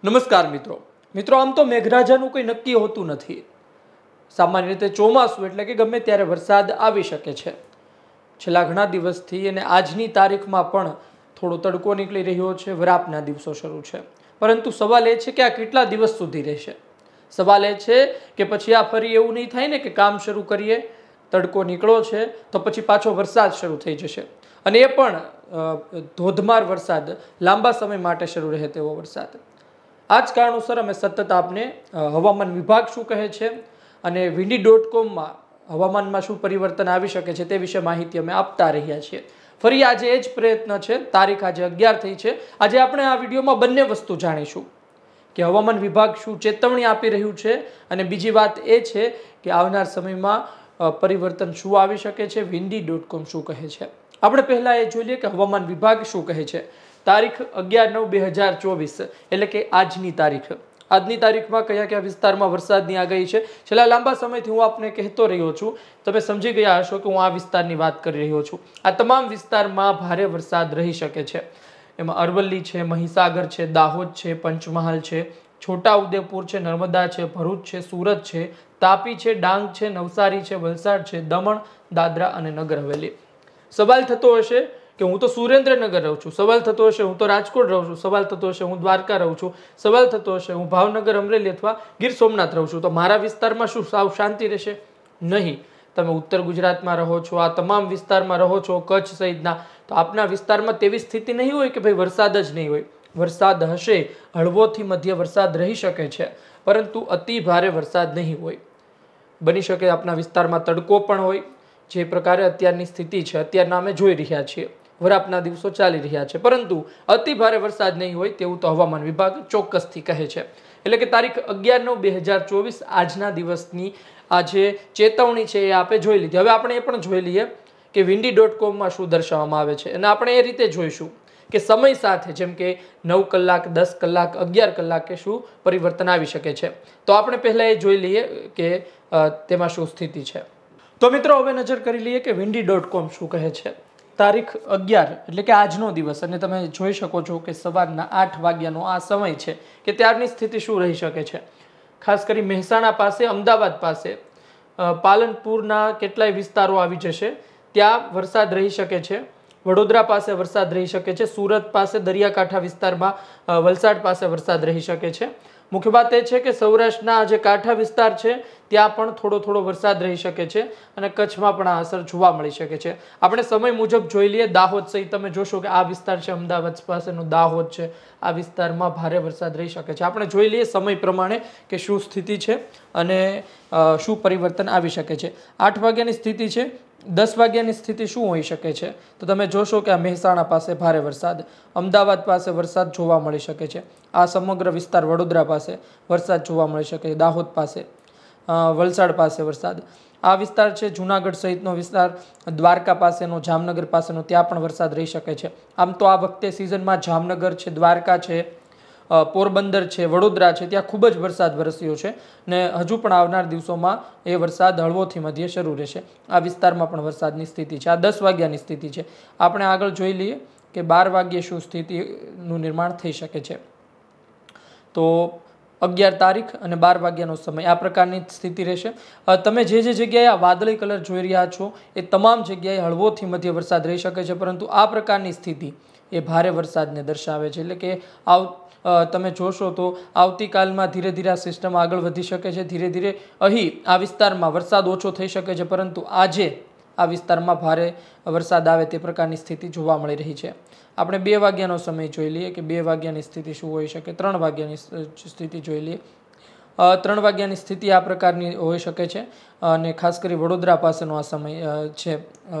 નમસ્કાર મિત્રો મિત્રો આમ તો મેઘરાજાનું કોઈ નક્કી હોતું નથી। સામાન્ય રીતે ચોમાસું એટલે કે ગમે ત્યારે વરસાદ આવી શકે છે। છેલ્લા ઘણા દિવસથી અને આજની તારીખમાં પણ થોડો તડકો નીકળી રહ્યો છે, વરાપના દિવસો શરૂ છે, પરંતુ સવાલ એ છે કે આ કેટલા દિવસ સુધી રહેશે। સવાલ એ છે કે પછી આ ફરી એવું નહીં થાય ને કે કામ શરૂ કરીએ, તડકો નીકળો છે તો પછી પાછો વરસાદ શરૂ થઈ જશે, અને એ પણ ધોધમાર વરસાદ, લાંબા સમય માટે શરૂ રહે તેવો વરસાદ। આ જ કારણોસર અમે સતત આપને હવામાન વિભાગ શું કહે છે અને windy.com હવામાનમાં શું પરિવર્તન આવી શકે છે તે વિશે માહિતી અમે આપતા રહ્યા છીએ। ફરી આજે એ જ પ્રયત્ન છે। તારીખ આજે 11 થઈ છે। આજે આપણે આ વિડીયોમાં બંને વસ્તુ જાણીશું કે હવામાન વિભાગ શું ચેતવણી આપી રહ્યું છે, અને બીજી વાત એ છે કે આવનાર સમયમાં પરિવર્તન શું આવી શકે છે, windy.com શું કહે છે। આપણે પહેલા એ જોઈ લઈએ કે હવામાન વિભાગ શું કહે છે। તારીખ 11/9/2024 એટલે કે આજની તારીખ। આજની તારીખમાં કયા કયા વિસ્તારમાં વરસાદની આગાહી છે। છેલ્લા લાંબા સમયથી હું આપને કહેતો રહ્યો છું, તમે સમજી ગયા હશો કે હું આ વિસ્તારની વાત કરી રહ્યો છું। આ તમામ વિસ્તારમાં ભારે વરસાદ રહી શકે છે। એમાં અરવલ્લી છે, મહીસાગર છે, દાહોદ છે, પંચમહાલ છે, છોટાઉદેપુર છે, નર્મદા છે, ભરૂચ છે, સુરત છે, તાપી છે, ડાંગ છે, નવસારી છે, વલસાડ છે, દમણ, દાદરા અને નગર હવેલી। સવાલ થતો હશે કે હું તો સુરેન્દ્રનગર રહું છું, સવાલ થતો હશે હું તો રાજકોટ રહું છું, સવાલ થતો હશે હું દ્વારકા રહું છું, સવાલ થતો હશે હું ભાવનગર, અમરેલી અથવા ગીર સોમનાથ રહું છું, તો મારા વિસ્તારમાં શું સાવ શાંતિ રહેશે? નહીં। તમે ઉત્તર ગુજરાતમાં રહો છો, આ તમામ વિસ્તારમાં રહો છો, કચ્છ સહિતના, તો આપના વિસ્તારમાં તેવી સ્થિતિ નહીં હોય કે ભાઈ વરસાદ જ નહીં હોય। વરસાદ હશે, હળવોથી મધ્ય વરસાદ રહી શકે છે, પરંતુ અતિ ભારે વરસાદ નહીં હોય। બની શકે આપના વિસ્તારમાં તડકો પણ હોય, જે પ્રકારે અત્યારની સ્થિતિ છે, અત્યારના અમે જોઈ રહ્યા છીએ, વરાપના દિવસો ચાલી રહ્યા છે, પરંતુ અતિ ભારે વરસાદ નહીં હોય તેવું તો હવામાન વિભાગ ચોક્કસથી કહે છે। એટલે કે તારીખ 11/9/2024 આજના દિવસની આ જે ચેતવણી છે એ આપણે જોઈ લીધી। હવે આપણે એ પણ જોઈ લઈએ કે windy.com શું દર્શાવવામાં આવે છે, અને આપણે એ રીતે જોઈશું કે સમય સાથે, જેમ કે 9 કલાક, 10 કલાક, 11 કલાકે શું પરિવર્તન આવી શકે છે। તો આપણે પહેલા એ જોઈ લઈએ કે તેમાં શું સ્થિતિ છે। તો મિત્રો હવે નજર કરી લઈએ કે windy.com શું કહે છે। તારીખ 11 એટલે કે આજનો દિવસ, અને તમે જોઈ શકો છો કે સવારના 8 વાગ્યાનો આ સમય છે કે ત્યારની સ્થિતિ શું રહી શકે છે। ખાસ કરી મહેસાણા પાસે, અમદાવાદ પાસે, પાલનપુરના કેટલાય વિસ્તારો આવી જશે, ત્યાં વરસાદ રહી શકે છે। વડોદરા પાસે વરસાદ રહી શકે છે, સુરત પાસે, દરિયાકાંઠા વિસ્તારમાં, વલસાડ પાસે વરસાદ રહી શકે છે। મુખ્ય વાત એ છે કે સૌરાષ્ટ્રના જે કાંઠા વિસ્તાર છે ત્યાં પણ થોડો થોડો વરસાદ રહી શકે છે, અને કચ્છમાં પણ આ અસર જોવા મળી શકે છે। આપણે સમય મુજબ જોઈ લઈએ, દાહોદ સહિત તમે જોશો કે આ વિસ્તાર છે, અમદાવાદ પાસેનો દાહોદ છે, આ વિસ્તારમાં ભારે વરસાદ રહી શકે છે। આપણે જોઈ લઈએ સમય પ્રમાણે કે શું સ્થિતિ છે અને શું પરિવર્તન આવી શકે છે। 8 વાગ્યાની સ્થિતિ છે, 10 વાગ્યાની સ્થિતિ શું હોઈ શકે છે, તો તમે જોશો કે આ મહેસાણા પાસે ભારે વરસાદ, અમદાવાદ પાસે વરસાદ જોવા મળી શકે છે, આ સમગ્ર વિસ્તાર વડોદરા પાસે વરસાદ જોવા મળી શકે છે, દાહોદ પાસે, વલસાડ પાસે વરસાદ, આ વિસ્તાર છે જુનાગઢ સહિતનો વિસ્તાર, દ્વારકા પાસેનો, જામનગર પાસેનો, ત્યાં પણ વરસાદ રહી શકે છે। આમ તો આ વખતે સિઝનમાં જામનગર છે, દ્વારકા છે, પોરબંદર છે, વડોદરા છે, ત્યાં ખૂબ જ વરસાદ વરસ્યો છે, ને હજુ પણ આવનાર દિવસોમાં એ વરસાદ હળવોથી મધ્ય શરૂ રહેશે। આ વિસ્તારમાં પણ વરસાદની સ્થિતિ છે। આ 10 વાગ્યાની સ્થિતિ છે। આપણે આગળ જોઈ લઈએ કે 12 વાગ્યે શું સ્થિતિનું નિર્માણ થઈ શકે છે। તો 11 તારીખ અને 12 વાગ્યાનો સમય આ પ્રકારની સ્થિતિ રહેશે। તમે જે જગ્યાએ આ વાદળી કલર જોઈ રહ્યા છો એ તમામ જગ્યાએ હળવોથી મધ્ય વરસાદ રહી શકે છે, પરંતુ આ પ્રકારની સ્થિતિ એ ભારે વરસાદને દર્શાવે છે। એટલે કે તમે જોશો તો આવતીકાલમાં ધીરે ધીરે આ સિસ્ટમ આગળ વધી શકે છે, ધીરે ધીરે અહીં આ વિસ્તારમાં વરસાદ ઓછો થઈ શકે છે, પરંતુ આજે આ વિસ્તારમાં ભારે વરસાદ આવે તે પ્રકારની સ્થિતિ જોવા મળી રહી છે। આપણે 2 વાગ્યાનો સમય જોઈ લઈએ કે 2 વાગ્યાની સ્થિતિ શું હોઈ શકે। 3 વાગ્યાની સ્થિતિ જોઈ લઈએ। 3 વાગ્યાની સ્થિતિ આ પ્રકારની હોઈ શકે છે, અને ખાસ કરી વડોદરા પાસેનો આ સમય છે,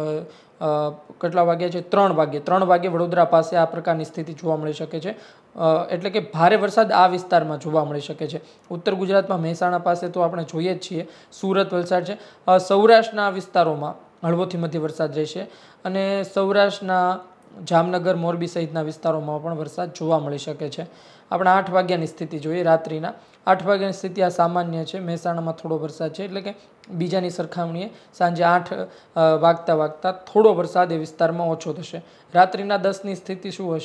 કેટલા વાગ્યા છે? 3 વાગ્યે। 3 વાગ્યે વડોદરા પાસે આ પ્રકારની સ્થિતિ જોવા મળી શકે છે। એટલે કે ભારે વરસાદ આ વિસ્તારમાં જોવા મળી શકે છે। ઉત્તર ગુજરાતમાં મહેસાણા પાસે તો આપણે જોઈએ જ છીએ, સુરત, વલસાડ છે, સૌરાષ્ટ્રના વિસ્તારોમાં હળવોથી મધ્ય વરસાદ રહેશે, અને સૌરાષ્ટ્રના જામનગર, મોરબી સહિતના વિસ્તારોમાં પણ વરસાદ જોવા મળી શકે છે। આપણે 8 વાગ્યાની સ્થિતિ જોઈએ, રાત્રિના 8 વાગ્યાની સ્થિતિ આ સામાન્ય છે, મહેસાણામાં થોડો વરસાદ છે, એટલે કે બીજાની સરખામણીએ સાંજે 8 વાગતા થોડો વરસાદ એ વિસ્તારમાં ઓછો થશે। રાત્રિના 10ની સ્થિતિ શું હશે?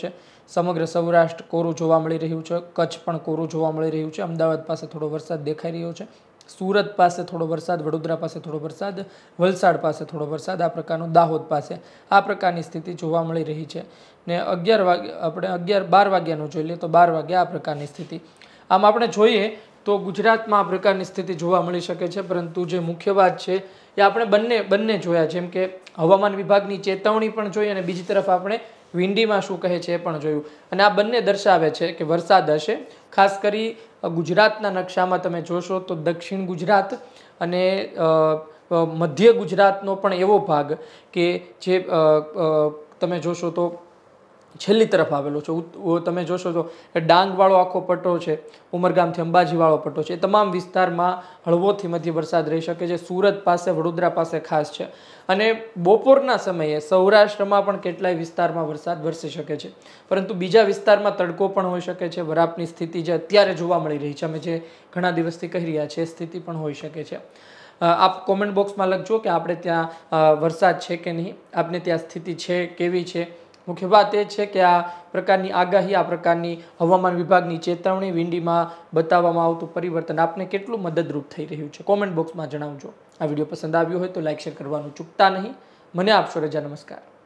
સમગ્ર સૌરાષ્ટ્ર કોરું જોવા મળી રહ્યું છે, કચ્છ પણ કોરું જોવા મળી રહ્યું છે, અમદાવાદ પાસે થોડો વરસાદ દેખાઈ રહ્યો છે, સુરત પાસે થોડો વરસાદ, વડોદરા પાસે થોડો વરસાદ, વલસાડ પાસે થોડો વરસાદ, આ પ્રકારનું દાહોદ પાસે આ પ્રકારની સ્થિતિ જોવા મળી રહી છે. ને 11 વાગે આપણે 12 વાગ્યાનું જોઈ લઈએ તો 12 વાગ્યા આ પ્રકારની સ્થિતિ. આમ આપણે જોઈએ તો ગુજરાતમાં આ પ્રકારની સ્થિતિ જોવા મળી શકે છે, પરંતુ જે મુખ્ય વાત છે એ આપણે બંને જોયા, જેમ કે હવામાન વિભાગની ચેતવણી પણ જોઈ અને બીજી તરફ આપણે વિંડીમાં શું કહે છે એ પણ જોયું, અને આ બંને દર્શાવે છે કે વરસાદ હશે. ખાસ કરી ગુજરાતના નકશામાં તમે જોશો તો દક્ષિણ ગુજરાત અને મધ્ય ગુજરાતનો પણ એવો ભાગ કે જે તમે જોશો તો છેલ્લી તરફ આવેલો છે. તમે જોશો તો ડાંગવાળો આખો પટ્ટો છે, ઉમરગામથી અંબાજીવાળો પટ્ટો છે, એ તમામ વિસ્તારમાં હળવોથી મધ્ય વરસાદ રહી શકે છે. સુરત પાસે, વડોદરા પાસે ખાસ છે. અને બપોરના સમયે સૌરાષ્ટ્રમાં પણ કેટલાય વિસ્તારમાં વરસાદ વરસી શકે છે, પરંતુ બીજા વિસ્તારમાં તડકો પણ હોઈ શકે છે. વરાપની સ્થિતિ જે અત્યારે જોવા મળી રહી છે, અમે જે ઘણા દિવસથી કહી રહ્યા છીએ, સ્થિતિ પણ હોઈ શકે છે. આપ કોમેન્ટ બોક્સમાં લખજો કે આપણે ત્યાં વરસાદ છે કે નહીં, આપને ત્યાં સ્થિતિ છે કેવી છે. મુખ્ય વાત એ છે કે આ પ્રકારની આગાહી, આ પ્રકારની હવામાન વિભાગની ચેતવણી, વિંડીમાં બતાવવામાં આવતું પરિવર્તન આપને કેટલું મદદરૂપ થઈ રહ્યું છે, કોમેન્ટ બોક્સમાં જણાવજો. આ વિડીયો પસંદ આવ્યો હોય તો લાઇક શેર કરવાનું ચૂકતા નહીં. મને આપશો રજા. નમસ્કાર.